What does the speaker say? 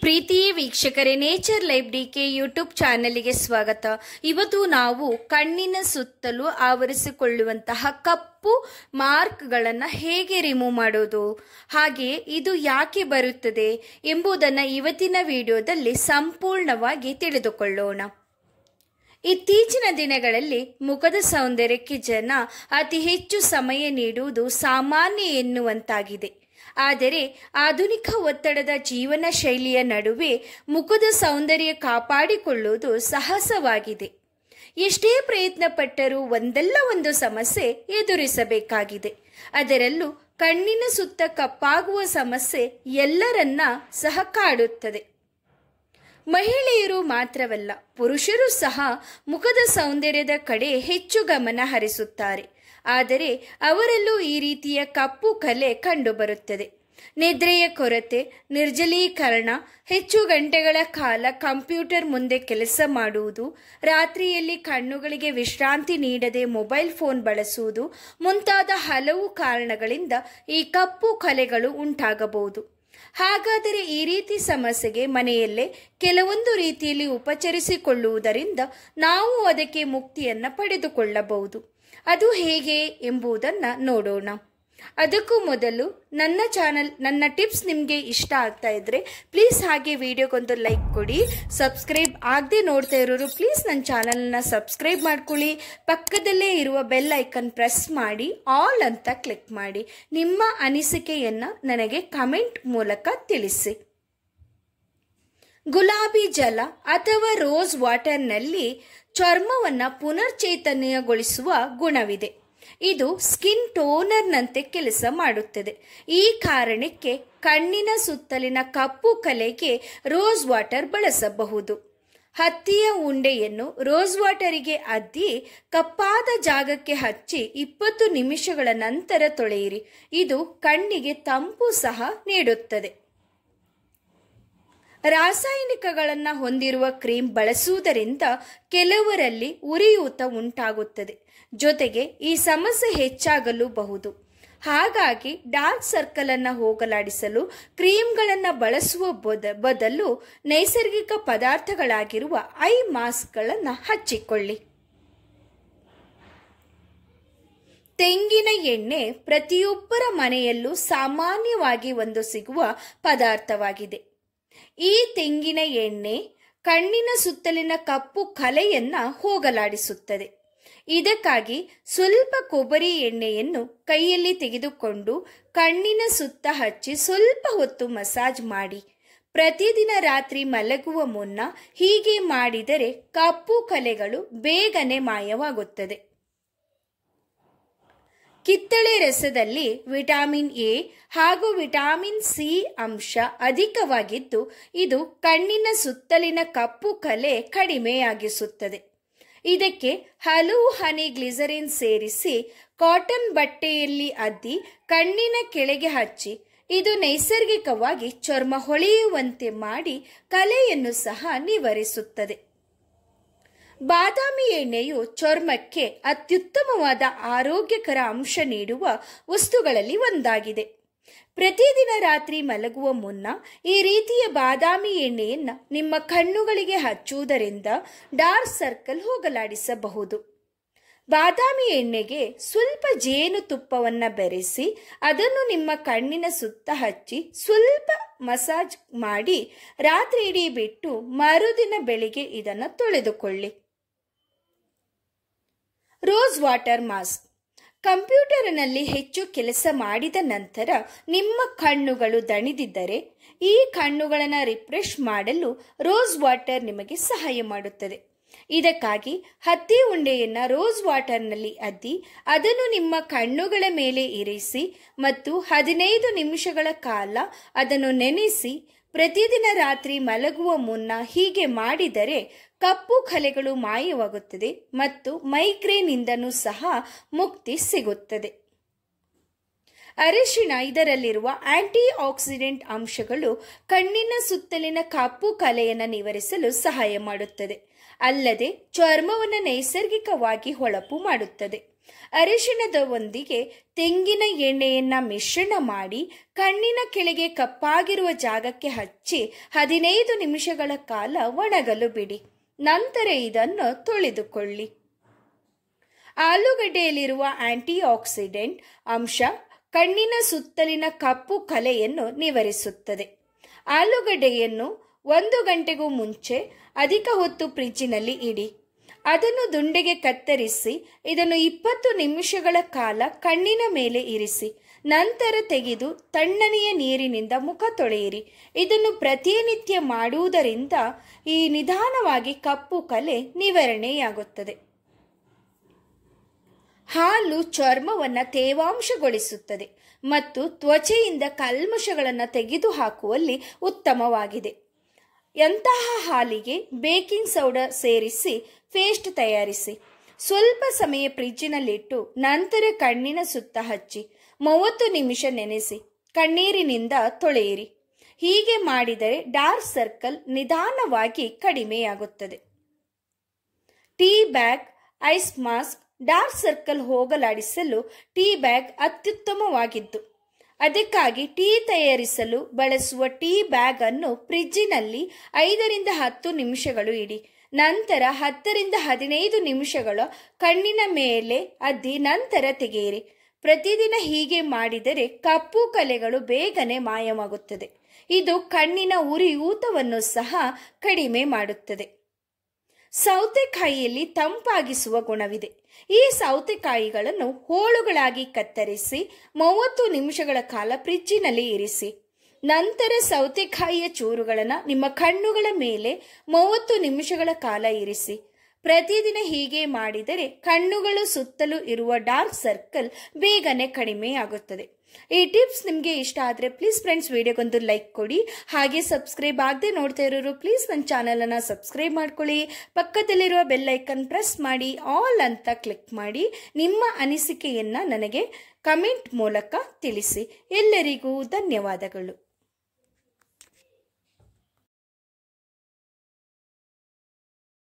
ಪ್ರೀತಿ ವೀಕ್ಷಕರೇ, nature life DK YouTube ಚಾನೆಲ್ಗೆ ಸ್ವಾಗತ. ಇವತ್ತು ನಾವು ಕಣ್ಣಿನ ಸುತ್ತಲೂ ಆವರಿಸಿಕೊಳ್ಳುವಂತಹ ಕಪ್ಪು ಮಾರ್ಕ್ಗಳನ್ನು ಹೇಗೆ ರಿಮೂವ್ ಮಾಡೋದು, ಹಾಗೆ ಇದು ಯಾಕೆ ಬರುತ್ತದೆ ಎಂಬುದನ್ನು ಇವತ್ತಿನ ವಿಡಿಯೋದಲ್ಲಿ ಸಂಪೂರ್ಣವಾಗಿ ತಿಳಿದುಕೊಳ್ಳೋಣ. ಇತ್ತೀಚಿನ ದಿನಗಳಲ್ಲಿ ಮುಖದ ಸೌಂದರ್ಯಕ್ಕೆ ಜನ ಅತಿ ಹೆಚ್ಚು ಸಮಯ ನೀಡುವುದು ಸಾಮಾನ್ಯ ಎನ್ನುವಂತಾಗಿದೆ. ಆದರೆ ಆಧುನಿಕ ಒತ್ತಡದ ಜೀವನ ಶೈಲಿಯ ನಡುವೆ ಮುಖದ ಸೌಂದರ್ಯ ಕಾಪಾಡಿಕೊಳ್ಳುವುದು ಸಾಹಸವಾಗಿದೆ. ಎಷ್ಟೇ ಪ್ರಯತ್ನ ಪಟ್ಟರೂ ಒಂದಲ್ಲ ಒಂದು ಸಮಸ್ಯೆ ಎದುರಿಸಬೇಕಾಗಿದೆ. ಅದರಲ್ಲೂ ಕಣ್ಣಿನ ಸುತ್ತ ಕಪ್ಪಾಗುವ ಸಮಸ್ಯೆ ಎಲ್ಲರನ್ನ ಸಹ ಕಾಡುತ್ತದೆ. ಮಹಿಳೆಯರು ಮಾತ್ರವಲ್ಲ, ಪುರುಷರು ಸಹ ಮುಖದ ಸೌಂದರ್ಯದ ಕಡೆ ಹೆಚ್ಚು ಗಮನ ಹರಿಸುತ್ತಾರೆ. ಆದರೆ ಅವರಲ್ಲೂ ಈ ರೀತಿಯ ಕಪ್ಪು ಕಲೆ ಕಂಡುಬರುತ್ತದೆ. ನಿದ್ರೆಯ ಕೊರತೆ, ನಿರ್ಜಲೀಕರಣ, ಹೆಚ್ಚು ಗಂಟೆಗಳ ಕಾಲ ಕಂಪ್ಯೂಟರ್ ಮುಂದೆ ಕೆಲಸ ಮಾಡುವುದು, ರಾತ್ರಿಯಲ್ಲಿ ಕಣ್ಣುಗಳಿಗೆ ವಿಶ್ರಾಂತಿ ನೀಡದೆ ಮೊಬೈಲ್ ಫೋನ್ ಬಳಸುವುದು ಮುಂತಾದ ಹಲವು ಕಾರಣಗಳಿಂದ ಈ ಕಪ್ಪು ಕಲೆಗಳು ಉಂಟಾಗಬಹುದು. ಹಾಗಾದರೆ ಈ ರೀತಿ ಸಮಸ್ಯೆಗೆ ಮನೆಯಲ್ಲೇ ಕೆಲವೊಂದು ರೀತಿಯಲ್ಲಿ ಉಪಚರಿಸಿಕೊಳ್ಳುವುದರಿಂದ ನಾವು ಅದಕ್ಕೆ ಮುಕ್ತಿಯನ್ನು ಪಡೆದುಕೊಳ್ಳಬಹುದು. ಅದು ಹೇಗೆ ಎಂಬುದನ್ನು ನೋಡೋಣ. ಅದಕ್ಕೂ ಮೊದಲು ನನ್ನ ಟಿಪ್ಸ್ ನಿಮಗೆ ಇಷ್ಟ ಆಗ್ತಾ ಇದ್ರೆ ಪ್ಲೀಸ್ ಹಾಗೆ ವಿಡಿಯೋಗೊಂದು ಲೈಕ್ ಕೊಡಿ. ಸಬ್ಸ್ಕ್ರೈಬ್ ಆಗದೆ ನೋಡ್ತಾ ಇರೋರು ಪ್ಲೀಸ್ ನನ್ನ ಚಾನಲ್ನ ಸಬ್ಸ್ಕ್ರೈಬ್ ಮಾಡ್ಕೊಳ್ಳಿ. ಪಕ್ಕದಲ್ಲೇ ಇರುವ ಬೆಲ್ ಐಕನ್ ಪ್ರೆಸ್ ಮಾಡಿ ಆಲ್ ಅಂತ ಕ್ಲಿಕ್ ಮಾಡಿ. ನಿಮ್ಮ ಅನಿಸಿಕೆಯನ್ನು ನನಗೆ ಕಮೆಂಟ್ ಮೂಲಕ ತಿಳಿಸಿ. ಗುಲಾಬಿ ಜಲ ಅಥವಾ ರೋಸ್ ವಾಟರ್ನಲ್ಲಿ ಚರ್ಮವನ್ನು ಪುನರ್ಚೇತನಗೊಳಿಸುವ ಗುಣವಿದೆ. ಇದು ಸ್ಕಿನ್ ಟೋನರ್ನಂತೆ ಕೆಲಸ ಮಾಡುತ್ತದೆ. ಈ ಕಾರಣಕ್ಕೆ ಕಣ್ಣಿನ ಸುತ್ತಲಿನ ಕಪ್ಪು ಕಲೆಗೆ ರೋಸ್ ವಾಟರ್ ಬಳಸಬಹುದು. ಹತ್ತಿಯ ಉಂಡೆಯನ್ನು ರೋಸ್ ವಾಟರಿಗೆ ಅದ್ದಿ ಕಪ್ಪಾದ ಜಾಗಕ್ಕೆ ಹಚ್ಚಿ 20 ನಿಮಿಷಗಳ ನಂತರ ತೊಳೆಯಿರಿ. ಇದು ಕಣ್ಣಿಗೆ ತಂಪು ಸಹ ನೀಡುತ್ತದೆ. ರಾಸಾಯನಿಕಗಳನ್ನು ಹೊಂದಿರುವ ಕ್ರೀಮ್ ಬಳಸುವುದರಿಂದ ಕೆಲವರಲ್ಲಿ ಉರಿಯೂತ ಉಂಟಾಗುತ್ತದೆ. ಜೊತೆಗೆ ಈ ಸಮಸ್ಯೆ ಹೆಚ್ಚಾಗಲೂಬಹುದು. ಹಾಗಾಗಿ ಡಾರ್ಕ್ ಸರ್ಕಲ್ ಅನ್ನು ಹೋಗಲಾಡಿಸಲು ಕ್ರೀಮ್ಗಳನ್ನು ಬಳಸುವ ಬದಲು ನೈಸರ್ಗಿಕ ಪದಾರ್ಥಗಳಾಗಿರುವ ಐ ಮಾಸ್ಕ್ಗಳನ್ನು ಹಚ್ಚಿಕೊಳ್ಳಿ. ತೆಂಗಿನ ಎಣ್ಣೆ ಪ್ರತಿಯೊಬ್ಬರ ಮನೆಯಲ್ಲೂ ಸಾಮಾನ್ಯವಾಗಿ ಸಿಗುವ ಪದಾರ್ಥವಾಗಿದೆ. ಈ ತೆಂಗಿನ ಎಣ್ಣೆ ಕಣ್ಣಿನ ಸುತ್ತಲಿನ ಕಪ್ಪು ಕಲೆಯನ್ನ ಹೋಗಲಾಡಿಸುತ್ತದೆ. ಇದಕ್ಕಾಗಿ ಸ್ವಲ್ಪ ಕೊಬ್ಬರಿ ಎಣ್ಣೆಯನ್ನು ಕೈಯಲ್ಲಿ ತೆಗೆದುಕೊಂಡು ಕಣ್ಣಿನ ಸುತ್ತ ಹಚ್ಚಿ ಸ್ವಲ್ಪ ಹೊತ್ತು ಮಸಾಜ್ ಮಾಡಿ. ಪ್ರತಿದಿನ ರಾತ್ರಿ ಮಲಗುವ ಮುನ್ನ ಹೀಗೆ ಮಾಡಿದರೆ ಕಪ್ಪು ಕಲೆಗಳು ಬೇಗನೆ ಮಾಯವಾಗುತ್ತದೆ. ಕಿತ್ತಳೆ ರಸದಲ್ಲಿ ವಿಟಮಿನ್ ಎ ಹಾಗೂ ವಿಟಮಿನ್ ಸಿ ಅಂಶ ಅಧಿಕವಾಗಿದ್ದು ಇದು ಕಣ್ಣಿನ ಸುತ್ತಲಿನ ಕಪ್ಪು ಕಲೆ ಕಡಿಮೆಯಾಗಿಸುತ್ತದೆ. ಇದಕ್ಕೆ ಹಲವು ಹನಿ ಗ್ಲಿಸರಿನ್ ಸೇರಿಸಿ ಕಾಟನ್ ಬಟ್ಟೆಯಲ್ಲಿ ಅದ್ದಿ ಕಣ್ಣಿನ ಕೆಳಗೆ ಹಚ್ಚಿ ಇದು ನೈಸರ್ಗಿಕವಾಗಿ ಚರ್ಮ ಹೊಳೆಯುವಂತೆ ಮಾಡಿ ಕಲೆಯನ್ನು ಸಹ ನಿವಾರಿಸುತ್ತದೆ. ಬಾದಾಮಿ ಎಣ್ಣೆಯು ಚರ್ಮಕ್ಕೆ ಅತ್ಯುತ್ತಮವಾದ ಆರೋಗ್ಯಕರ ಅಂಶ ನೀಡುವ ವಸ್ತುಗಳಲ್ಲಿ ಒಂದಾಗಿದೆ. ಪ್ರತಿದಿನ ರಾತ್ರಿ ಮಲಗುವ ಮುನ್ನ ಈ ರೀತಿಯ ಬಾದಾಮಿ ಎಣ್ಣೆಯನ್ನು ನಿಮ್ಮ ಕಣ್ಣುಗಳಿಗೆ ಹಚ್ಚುವುದರಿಂದ ಡಾರ್ಕ್ ಸರ್ಕಲ್ ಹೋಗಲಾಡಿಸಬಹುದು. ಬಾದಾಮಿ ಎಣ್ಣೆಗೆ ಸ್ವಲ್ಪ ಜೇನು ತುಪ್ಪವನ್ನು ಬೆರೆಸಿ ಅದನ್ನು ನಿಮ್ಮ ಕಣ್ಣಿನ ಸುತ್ತ ಹಚ್ಚಿ ಸ್ವಲ್ಪ ಮಸಾಜ್ ಮಾಡಿ ರಾತ್ರಿ ಇಡೀ ಬಿಟ್ಟು ಮರುದಿನ ಬೆಳಿಗ್ಗೆ ಇದನ್ನು ತೊಳೆದುಕೊಳ್ಳಿ. Rose water mask. ಕಂಪ್ಯೂಟರ್ನಲ್ಲಿ ಹೆಚ್ಚು ಕೆಲಸ ಮಾಡಿದ ನಂತರ ನಿಮ್ಮ ಕಣ್ಣುಗಳು ದಣಿದಿದ್ದರೆ ಈ ಕಣ್ಣುಗಳನ್ನು ರಿಫ್ರೆಶ್ ಮಾಡಲು ರೋಸ್ ವಾಟರ್ ನಿಮಗೆ ಸಹಾಯ ಮಾಡುತ್ತದೆ. ಇದಕ್ಕಾಗಿ ಹತ್ತಿ ಉಂಡೆಯನ್ನು ರೋಸ್ ವಾಟರ್ನಲ್ಲಿ ಅದ್ದಿ ಅದನ್ನು ನಿಮ್ಮ ಕಣ್ಣುಗಳ ಮೇಲೆ ಇರಿಸಿ ಮತ್ತು 15 ನಿಮಿಷಗಳ ಕಾಲ ಅದನ್ನು ನೆನೆಸಿ ಪ್ರತಿದಿನ ರಾತ್ರಿ ಮಲಗುವ ಮುನ್ನ ಹೀಗೆ ಮಾಡಿದರೆ ಕಪ್ಪು ಕಲೆಗಳು ಮಾಯವಾಗುತ್ತದೆ ಮತ್ತು ಮೈಗ್ರೇನ್ ಇಂದನೂ ಸಹ ಮುಕ್ತಿ ಸಿಗುತ್ತದೆ. ಅರಿಶಿಣ, ಇದರಲ್ಲಿರುವ ಆಂಟಿ ಆಕ್ಸಿಡೆಂಟ್ ಅಂಶಗಳು ಕಣ್ಣಿನ ಸುತ್ತಲಿನ ಕಪ್ಪು ಕಲೆಯನ್ನು ನಿವಾರಿಸಲು ಸಹಾಯ ಮಾಡುತ್ತದೆ. ಅಲ್ಲದೆ ಚರ್ಮವನ್ನು ನೈಸರ್ಗಿಕವಾಗಿ ಹೊಳಪು ಮಾಡುತ್ತದೆ. ಅರಿಶಿಣದೊಂದಿಗೆ ತೆಂಗಿನ ಎಣ್ಣೆಯನ್ನು ಮಿಶ್ರಣ ಮಾಡಿ ಕಣ್ಣಿನ ಕೆಳಗೆ ಕಪ್ಪಾಗಿರುವ ಜಾಗಕ್ಕೆ ಹಚ್ಚಿ 15 ನಿಮಿಷಗಳ ಕಾಲ ಒಣಗಲು ಬಿಡಿ. ನಂತರ ಇದನ್ನು ತೊಳೆದುಕೊಳ್ಳಿ. ಆಲೂಗಡ್ಡೆಯಲ್ಲಿರುವ ಆಂಟಿ ಆಕ್ಸಿಡೆಂಟ್ ಅಂಶ ಕಣ್ಣಿನ ಸುತ್ತಲಿನ ಕಪ್ಪು ಕಲೆಯನ್ನು ನಿವಾರಿಸುತ್ತದೆ. ಆಲೂಗಡ್ಡೆಯನ್ನು 1 ಗಂಟೆಗೂ ಮುಂಚೆ ಅಧಿಕ ಹೊತ್ತು ಫ್ರಿಜ್ಜಿನಲ್ಲಿ ಇಡಿ. ಅದನ್ನು ದುಂಡೆಗೆ ಕತ್ತರಿಸಿ ಇದನ್ನು 20 ನಿಮಿಷಗಳ ಕಾಲ ಕಣ್ಣಿನ ಮೇಲೆ ಇರಿಸಿ. ನಂತರ ತೆಗೆದು ತಣ್ಣನೆಯ ನೀರಿನಿಂದ ಮುಖ ತೊಳೆಯಿರಿ. ಇದನ್ನು ಪ್ರತಿನಿತ್ಯ ಮಾಡುವುದರಿಂದ ಈ ನಿಧಾನವಾಗಿ ಕಪ್ಪು ಕಲೆ ನಿವಾರಣೆಯಾಗುತ್ತದೆ. ಹಾಲು ಚರ್ಮವನ್ನು ತೇವಾಂಶಗೊಳಿಸುತ್ತದೆ ಮತ್ತು ತ್ವಚೆಯಿಂದ ಕಲ್ಮಶಗಳನ್ನು ತೆಗೆದುಹಾಕುವಲ್ಲಿ ಉತ್ತಮವಾಗಿದೆ. ಎಂತಹ ಹಾಲಿಗೆ ಬೇಕಿಂಗ್ ಸೋಡಾ ಸೇರಿಸಿ ಪೇಸ್ಟ್ ತಯಾರಿಸಿ. ಸ್ವಲ್ಪ ಸಮಯ ಫ್ರಿಜ್ಜಿನಲ್ಲಿಟ್ಟು ನಂತರ ಕಣ್ಣಿನ ಸುತ್ತ ಹಚ್ಚಿ 30 ನಿಮಿಷ ನೆನೆಸಿ ಕಣ್ಣೀರಿನಿಂದ ತೊಳೆಯಿರಿ. ಹೀಗೆ ಮಾಡಿದರೆ ಡಾರ್ಕ್ ಸರ್ಕಲ್ ನಿಧಾನವಾಗಿ ಕಡಿಮೆಯಾಗುತ್ತದೆ. Tea bag ice mask dark circle ಹೋಗಲಾಡಿಸಲು ಟೀ ಬ್ಯಾಗ್ ಅತ್ಯುತ್ತಮವಾಗಿದ್ದು, ಅದಕ್ಕಾಗಿ ಟೀ ತಯಾರಿಸಲು ಬಳಸುವ ಟೀ ಬ್ಯಾಗ್ ಅನ್ನು ಫ್ರಿಜ್ಜಿನಲ್ಲಿ 5 ರಿಂದ 10 ನಿಮಿಷಗಳು ಇಡಿ. ನಂತರ 10 ರಿಂದ 15 ನಿಮಿಷಗಳ ಕಣ್ಣಿನ ಮೇಲೆ ಅದ್ದಿ ನಂತರ ತೆಗೆಯಿರಿ. ಪ್ರತಿದಿನ ಹೀಗೆ ಮಾಡಿದರೆ ಕಪ್ಪು ಕಲೆಗಳು ಬೇಗನೆ ಮಾಯವಾಗುತ್ತದೆ. ಇದು ಕಣ್ಣಿನ ಉರಿಯೂತವನ್ನು ಸಹ ಕಡಿಮೆ ಮಾಡುತ್ತದೆ. ಸೌತೆಕಾಯಿಯಲ್ಲಿ ತಂಪಾಗಿಸುವ ಗುಣವಿದೆ. ಈ ಸೌತೆಕಾಯಿಗಳನ್ನು ಹೋಳುಗಳಾಗಿ ಕತ್ತರಿಸಿ 30 ನಿಮಿಷಗಳ ಕಾಲ ಫ್ರಿಜ್ಜಿನಲ್ಲಿ ಇರಿಸಿ. ನಂತರ ಸೌತೆಕಾಯಿಯ ಚೂರುಗಳನ್ನು ನಿಮ್ಮ ಕಣ್ಣುಗಳ ಮೇಲೆ 30 ನಿಮಿಷಗಳ ಕಾಲ ಇರಿಸಿ. ಪ್ರತಿದಿನ ಹೀಗೆ ಮಾಡಿದರೆ ಕಣ್ಣುಗಳು ಸುತ್ತಲೂ ಇರುವ ಡಾರ್ಕ್ ಸರ್ಕಲ್ ಬೇಗನೆ ಕಡಿಮೆಯಾಗುತ್ತದೆ. ಈ ಟಿಪ್ಸ್ ನಿಮಗೆ ಇಷ್ಟ ಆದರೆ ಪ್ಲೀಸ್ ಫ್ರೆಂಡ್ಸ್ ವಿಡಿಯೋಗೊಂದು ಲೈಕ್ ಕೊಡಿ. ಹಾಗೆ ಸಬ್ಸ್ಕ್ರೈಬ್ ಆಗದೆ ನೋಡ್ತಾ ಇರೋರು ಪ್ಲೀಸ್ ನನ್ನ ಚಾನಲನ್ನು ಸಬ್ಸ್ಕ್ರೈಬ್ ಮಾಡ್ಕೊಳ್ಳಿ. ಪಕ್ಕದಲ್ಲಿರುವ ಬೆಲ್ ಐಕನ್ ಪ್ರೆಸ್ ಮಾಡಿ ಆಲ್ ಅಂತ ಕ್ಲಿಕ್ ಮಾಡಿ ನಿಮ್ಮ ಅನಿಸಿಕೆಯನ್ನು ನನಗೆ ಕಮೆಂಟ್ ಮೂಲಕ ತಿಳಿಸಿ. ಎಲ್ಲರಿಗೂ ಧನ್ಯವಾದಗಳು.